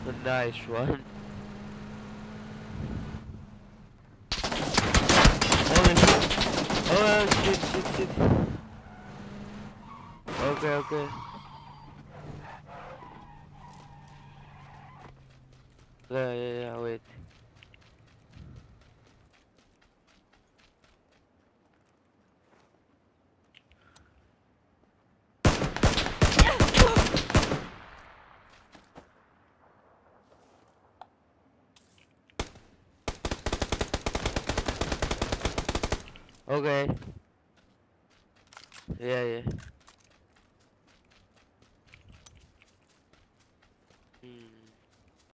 A nice one. Oh shit. Okay. Yeah, wait. Okay. Yeah.